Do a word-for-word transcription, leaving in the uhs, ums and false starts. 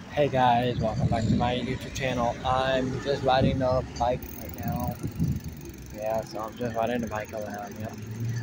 Hey guys, welcome back to my YouTube channel. I'm just riding the bike right now. Yeah, so I'm just riding the bike around. Yep.